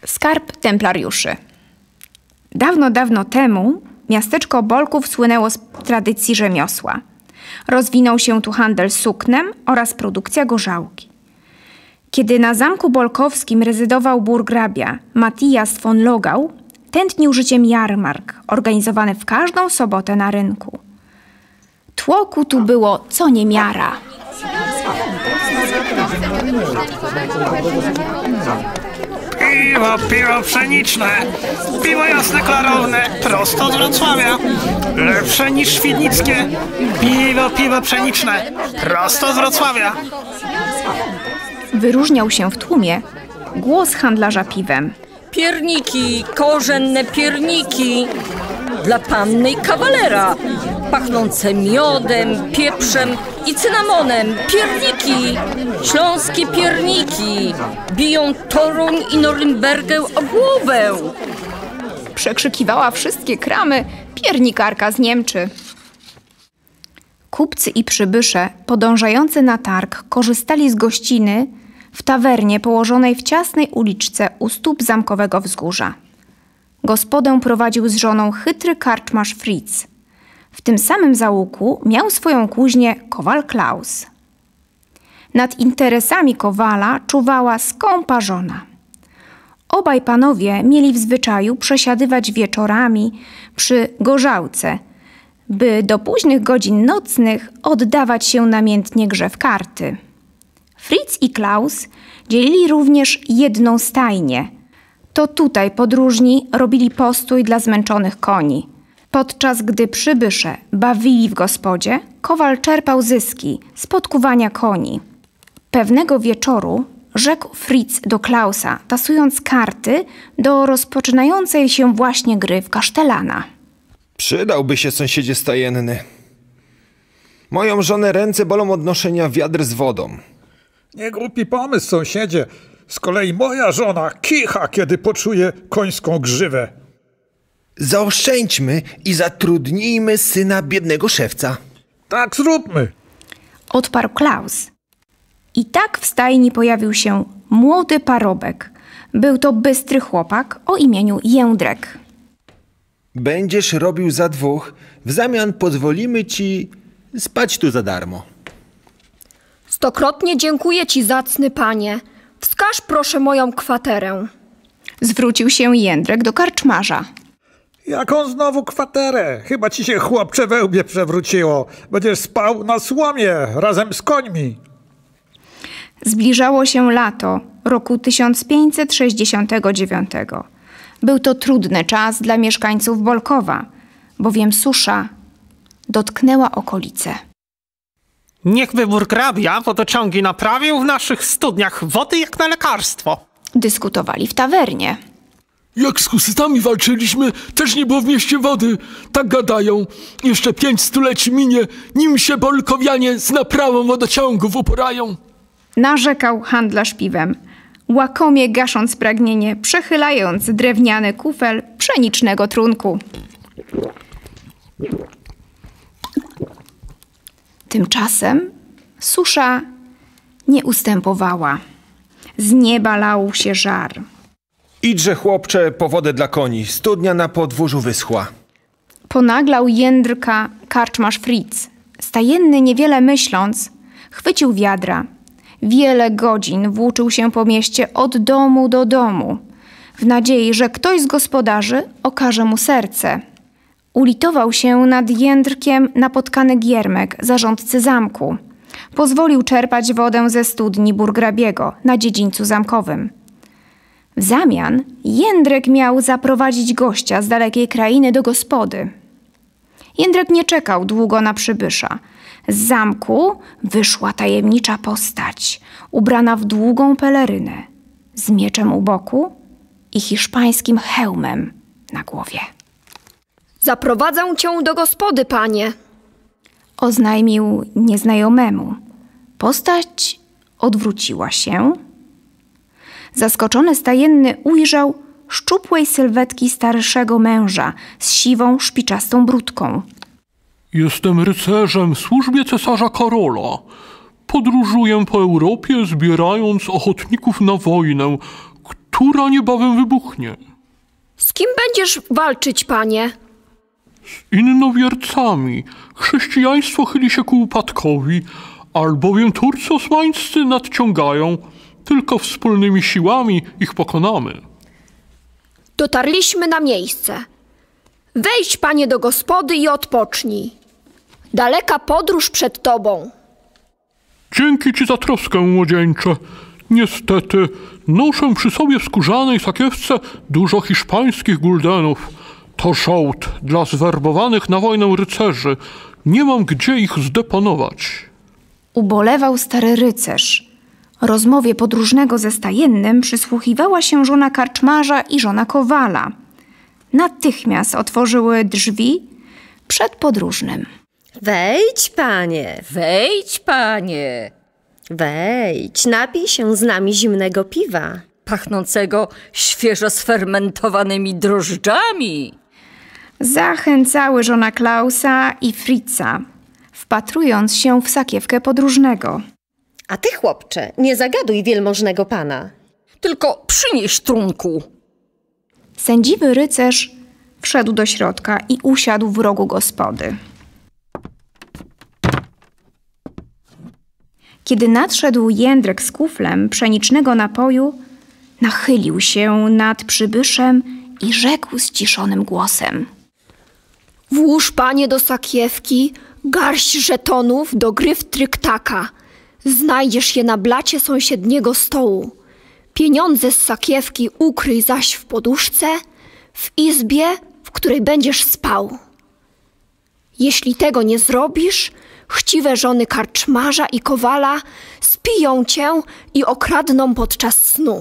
Skarb templariuszy. Dawno, dawno temu miasteczko Bolków słynęło z tradycji rzemiosła. Rozwinął się tu handel suknem oraz produkcja gorzałki. Kiedy na zamku bolkowskim rezydował burgrabia Matthias von Logau, tętnił życiem jarmark, organizowany w każdą sobotę na rynku. Tłoku tu było co niemiara. Piwo pszeniczne, piwo jasne, klarowne, prosto z Wrocławia, lepsze niż świdnickie. Piwo pszeniczne, prosto z Wrocławia. Wyróżniał się w tłumie głos handlarza piwem. Pierniki, korzenne pierniki, dla panny i kawalera, pachnące miodem, pieprzem i cynamonem. Pierniki, śląskie pierniki, biją Toruń i Norymbergę o głowę. Przekrzykiwała wszystkie kramy piernikarka z Niemczy. Kupcy i przybysze podążający na targ korzystali z gościny w tawernie położonej w ciasnej uliczce u stóp zamkowego wzgórza. Gospodę prowadził z żoną chytry karczmarz Fritz. W tym samym załuku miał swoją kuźnię kowal Klaus. Nad interesami kowala czuwała skąpa żona. Obaj panowie mieli w zwyczaju przesiadywać wieczorami przy gorzałce, by do późnych godzin nocnych oddawać się namiętnie grze w karty. Fritz i Klaus dzielili również jedną stajnię. To tutaj podróżni robili postój dla zmęczonych koni. Podczas gdy przybysze bawili w gospodzie, kowal czerpał zyski z podkuwania koni. Pewnego wieczoru rzekł Fritz do Klausa, tasując karty do rozpoczynającej się właśnie gry w kasztelana. Przydałby się, sąsiedzie stajenny. Moją żonę ręce bolą od noszenia wiadr z wodą. Nie głupi pomysł, sąsiedzie. Z kolei moja żona kicha, kiedy poczuje końską grzywę. Zaoszczędźmy i zatrudnijmy syna biednego szewca. Tak zróbmy. Odparł Klaus. I tak w stajni pojawił się młody parobek. Był to bystry chłopak o imieniu Jędrek. Będziesz robił za dwóch, w zamian pozwolimy ci spać tu za darmo. Stokrotnie dziękuję ci, zacny panie. Wskaż proszę moją kwaterę. Zwrócił się Jędrek do karczmarza. Jaką znowu kwaterę? Chyba ci się, chłopcze, we łbie przewróciło. Będziesz spał na słomie razem z końmi. Zbliżało się lato roku 1569. Był to trudny czas dla mieszkańców Bolkowa, bowiem susza dotknęła okolice. Niechby burgrabia wodociągi naprawił, w naszych studniach wody jak na lekarstwo. Dyskutowali w tawernie. Jak z husytami walczyliśmy, też nie było w mieście wody. Tak gadają. Jeszcze 5 stuleci minie, nim się bolkowianie z naprawą wodociągów uporają. Narzekał handlarz piwem, łakomie gasząc pragnienie, przechylając drewniany kufel pszenicznego trunku. Tymczasem susza nie ustępowała. Z nieba lał się żar. Idźże, chłopcze, po wodę dla koni. Studnia na podwórzu wyschła. Ponaglał Jędrka karczmarz Fritz. Stajenny, niewiele myśląc, chwycił wiadra. Wiele godzin włóczył się po mieście od domu do domu, w nadziei, że ktoś z gospodarzy okaże mu serce. Ulitował się nad Jędrkiem napotkany Giermek, zarządcy zamku. Pozwolił czerpać wodę ze studni burgrabiego na dziedzińcu zamkowym. W zamian Jędrek miał zaprowadzić gościa z dalekiej krainy do gospody. Jędrek nie czekał długo na przybysza. Z zamku wyszła tajemnicza postać, ubrana w długą pelerynę, z mieczem u boku i hiszpańskim hełmem na głowie. Zaprowadzę cię do gospody, panie. Oznajmił nieznajomemu. Postać odwróciła się. Zaskoczony stajenny ujrzał szczupłej sylwetki starszego męża z siwą, szpiczastą bródką. Jestem rycerzem w służbie cesarza Karola. Podróżuję po Europie, zbierając ochotników na wojnę. która niebawem wybuchnie. Z kim będziesz walczyć, panie? Z innowiercami. Chrześcijaństwo chyli się ku upadkowi, albowiem Turcy osmańscy nadciągają. Tylko wspólnymi siłami ich pokonamy. Dotarliśmy na miejsce. Wejdź, panie, do gospody i odpocznij. Daleka podróż przed tobą. Dzięki ci za troskę, młodzieńcze. Niestety, noszę przy sobie w skórzanej sakiewce dużo hiszpańskich guldenów. To żołd dla zwerbowanych na wojnę rycerzy. Nie mam gdzie ich zdeponować. Ubolewał stary rycerz. Rozmowie podróżnego ze stajennym przysłuchiwała się żona karczmarza i żona kowala. Natychmiast otworzyły drzwi przed podróżnym. Wejdź, panie. Wejdź, panie. Wejdź, napij się z nami zimnego piwa. Pachnącego świeżo sfermentowanymi drożdżami. Zachęcały żona Klausa i Fritza, wpatrując się w sakiewkę podróżnego. A ty, chłopcze, nie zagaduj wielmożnego pana. Tylko przynieś trunku. Sędziwy rycerz wszedł do środka i usiadł w rogu gospody. Kiedy nadszedł Jędrek z kuflem pszenicznego napoju, nachylił się nad przybyszem i rzekł zciszonym głosem. Włóż, panie, do sakiewki garść żetonów do gry w tryktaka. Znajdziesz je na blacie sąsiedniego stołu. Pieniądze z sakiewki ukryj zaś w poduszce, w izbie, w której będziesz spał. Jeśli tego nie zrobisz, chciwe żony karczmarza i kowala spiją cię i okradną podczas snu.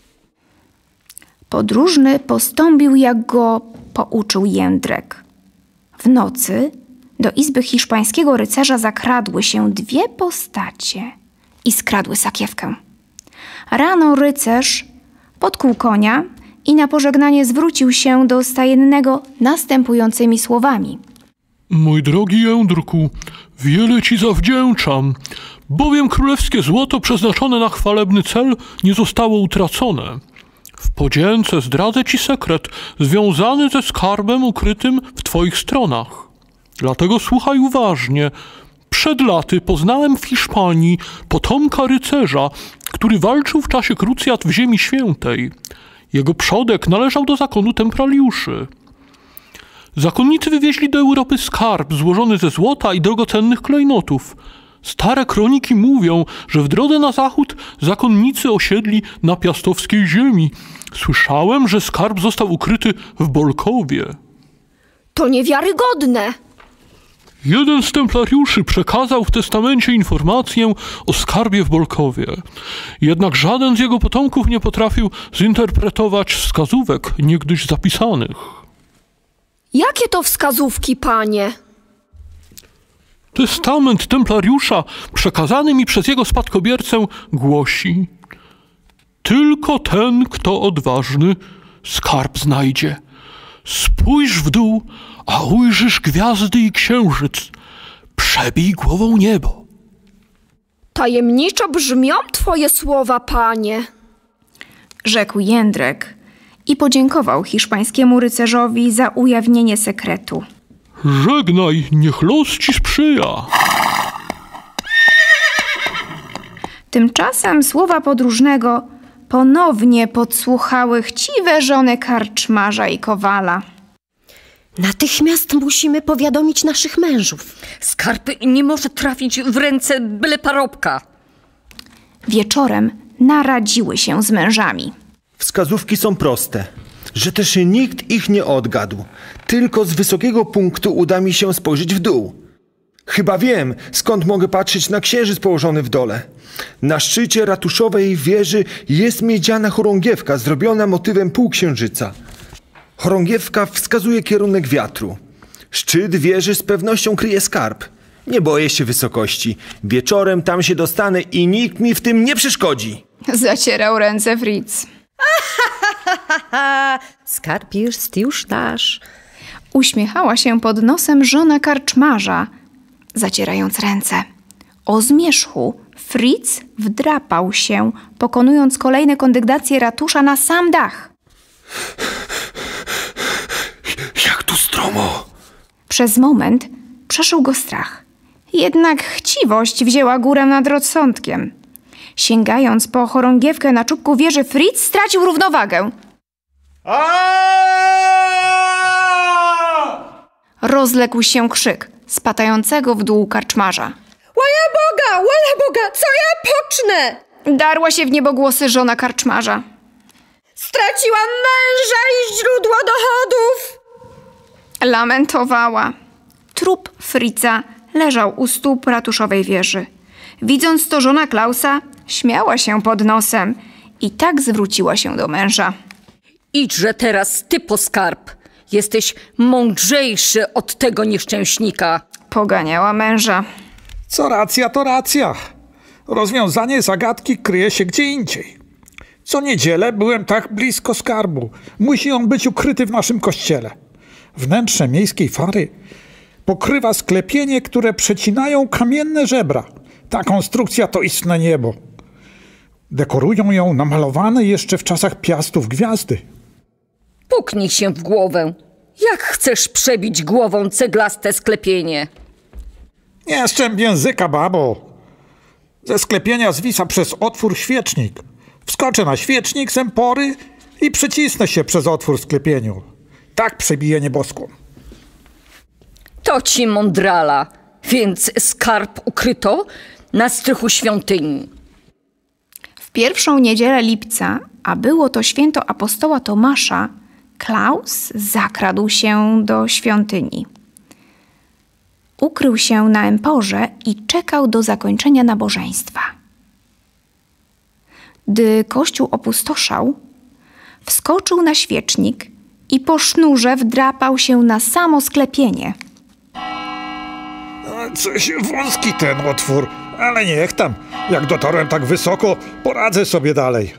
Podróżny postąpił, jak go pouczył Jędrek. W nocy do izby hiszpańskiego rycerza zakradły się dwie postacie i skradły sakiewkę. Rano rycerz podkuł konia i na pożegnanie zwrócił się do stajennego następującymi słowami. Mój drogi Jędrku, wiele ci zawdzięczam, bowiem królewskie złoto przeznaczone na chwalebny cel nie zostało utracone. W podzięce zdradzę ci sekret związany ze skarbem ukrytym w twoich stronach. Dlatego słuchaj uważnie. Przed laty poznałem w Hiszpanii potomka rycerza, który walczył w czasie krucjat w Ziemi Świętej. Jego przodek należał do zakonu templariuszy. Zakonnicy wywieźli do Europy skarb złożony ze złota i drogocennych klejnotów. Stare kroniki mówią, że w drodze na zachód zakonnicy osiedli na piastowskiej ziemi. Słyszałem, że skarb został ukryty w Bolkowie. To niewiarygodne. Jeden z templariuszy przekazał w testamencie informację o skarbie w Bolkowie. Jednak żaden z jego potomków nie potrafił zinterpretować wskazówek niegdyś zapisanych. Jakie to wskazówki, panie? Testament templariusza przekazany mi przez jego spadkobiercę głosi: tylko ten, kto odważny, skarb znajdzie. Spójrz w dół, a ujrzysz gwiazdy i księżyc. Przebij głową niebo. Tajemniczo brzmią twoje słowa, panie. Rzekł Jędrek i podziękował hiszpańskiemu rycerzowi za ujawnienie sekretu. Żegnaj, niech los ci sprzyja. Tymczasem słowa podróżnego ponownie podsłuchały chciwe żony karczmarza i kowala. Natychmiast musimy powiadomić naszych mężów. Skarb nie może trafić w ręce byle parobka. Wieczorem naradziły się z mężami. Wskazówki są proste, że też nikt ich nie odgadł. Tylko z wysokiego punktu uda mi się spojrzeć w dół. Chyba wiem, skąd mogę patrzeć na księżyc położony w dole. Na szczycie ratuszowej wieży jest miedziana chorągiewka zrobiona motywem półksiężyca. Chorągiewka wskazuje kierunek wiatru. Szczyt wieży z pewnością kryje skarb. Nie boję się wysokości. Wieczorem tam się dostanę i nikt mi w tym nie przeszkodzi. Zacierał ręce Fritz. Skarb jest już nasz. Uśmiechała się pod nosem żona karczmarza, zacierając ręce. O zmierzchu Fritz wdrapał się, pokonując kolejne kondygnacje ratusza na sam dach. Jak tu stromo! Przez moment przeszył go strach. Jednak chciwość wzięła górę nad rozsądkiem. Sięgając po chorągiewkę na czubku wieży, Fritz stracił równowagę. Rozległ się krzyk spatającego w dół karczmarza. Łaja Boga, co ja pocznę? Darła się w niebogłosy żona karczmarza. Straciłam męża i źródło dochodów. Lamentowała. Trup Fritza leżał u stóp ratuszowej wieży. Widząc to, żona Klausa śmiała się pod nosem i tak zwróciła się do męża. Idźże teraz ty po skarb. Jesteś mądrzejszy od tego nieszczęśnika. Poganiała męża. Co racja, to racja. Rozwiązanie zagadki kryje się gdzie indziej. Co niedzielę byłem tak blisko skarbu. Musi on być ukryty w naszym kościele. Wnętrze miejskiej fary pokrywa sklepienie, które przecinają kamienne żebra. Ta konstrukcja to istne niebo. Dekorują ją namalowane jeszcze w czasach Piastów gwiazdy. Puknij się w głowę. Jak chcesz przebić głową ceglaste sklepienie? Nie szczęp języka, babo. Ze sklepienia zwisa przez otwór świecznik. Wskoczę na świecznik z empory i przycisnę się przez otwór w sklepieniu. Tak przebiję nieboskłon. To ci mądrala. Więc skarb ukryto na strychu świątyni. W pierwszą niedzielę lipca, a było to święto apostoła Tomasza, Klaus zakradł się do świątyni. Ukrył się na emporze i czekał do zakończenia nabożeństwa. Gdy kościół opustoszał, wskoczył na świecznik i po sznurze wdrapał się na samo sklepienie. Coś wąski ten otwór, ale niech tam. Jak dotarłem tak wysoko, poradzę sobie dalej.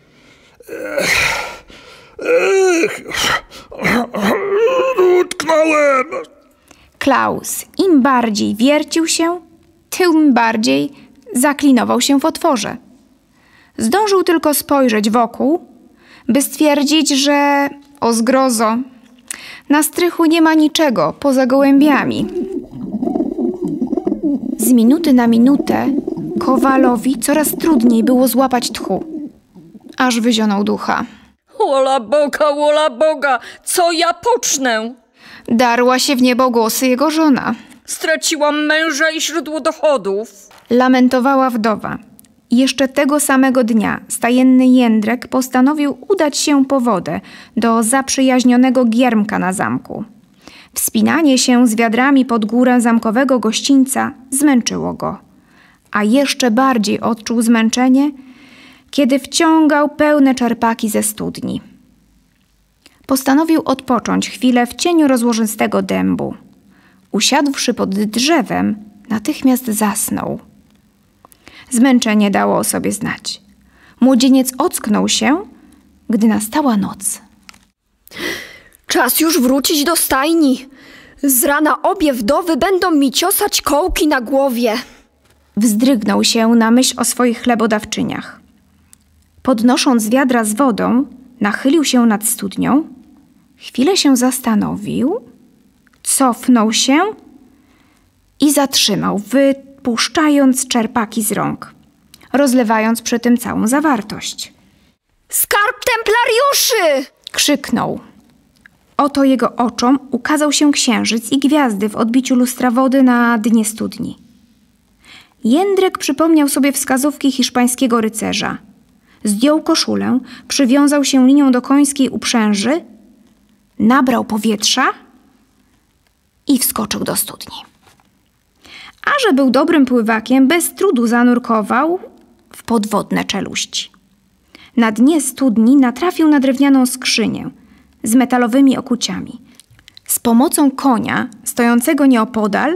Utknąłem! Klaus im bardziej wiercił się, tym bardziej zaklinował się w otworze. Zdążył tylko spojrzeć wokół, by stwierdzić, że o zgrozo, na strychu nie ma niczego poza gołębiami. Z Z minuty na minutę Kowalowi coraz trudniej było złapać tchu, aż wyzionął ducha. Wola Boga, co ja pocznę? Darła się w niebogłosy jego żona. Straciłam męża i źródło dochodów. Lamentowała wdowa. Jeszcze tego samego dnia stajenny Jędrek postanowił udać się po wodę do zaprzyjaźnionego Giermka na zamku. Wspinanie się z wiadrami pod górę zamkowego gościńca zmęczyło go, a jeszcze bardziej odczuł zmęczenie, kiedy wciągał pełne czerpaki ze studni. Postanowił odpocząć chwilę w cieniu rozłożystego dębu. Usiadłszy pod drzewem, natychmiast zasnął. Zmęczenie dało o sobie znać. Młodzieniec ocknął się, gdy nastała noc. Czas już wrócić do stajni. Z rana obie wdowy będą mi ciosać kołki na głowie. Wzdrygnął się na myśl o swoich chlebodawczyniach. Podnosząc wiadra z wodą, nachylił się nad studnią, chwilę się zastanowił, cofnął się i zatrzymał, wypuszczając czerpaki z rąk, rozlewając przy tym całą zawartość. Skarb templariuszy! Krzyknął. Oto jego oczom ukazał się księżyc i gwiazdy w odbiciu lustra wody na dnie studni. Jędrek przypomniał sobie wskazówki hiszpańskiego rycerza. Zdjął koszulę, przywiązał się linią do końskiej uprzęży, nabrał powietrza i wskoczył do studni. A że był dobrym pływakiem, bez trudu zanurkował w podwodne czeluści. Na dnie studni natrafił na drewnianą skrzynię z metalowymi okuciami. Z pomocą konia, stojącego nieopodal,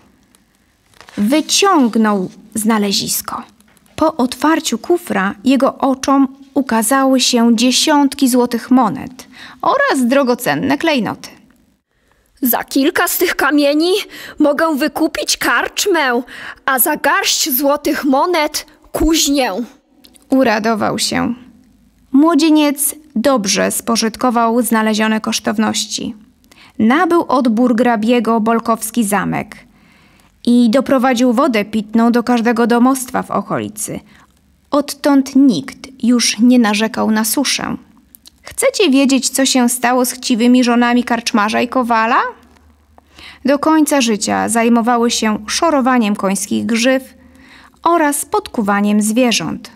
wyciągnął znalezisko. Po otwarciu kufra jego oczom ukazały się dziesiątki złotych monet oraz drogocenne klejnoty. Za kilka z tych kamieni mogę wykupić karczmę, a za garść złotych monet kuźnię. Uradował się. Młodzieniec dobrze spożytkował znalezione kosztowności. Nabył od burgrabiego Bolkowski zamek i doprowadził wodę pitną do każdego domostwa w okolicy. Odtąd nikt już nie narzekał na suszę. Chcecie wiedzieć, co się stało z chciwymi żonami karczmarza i kowala? Do końca życia zajmowały się szorowaniem końskich grzyw oraz podkuwaniem zwierząt.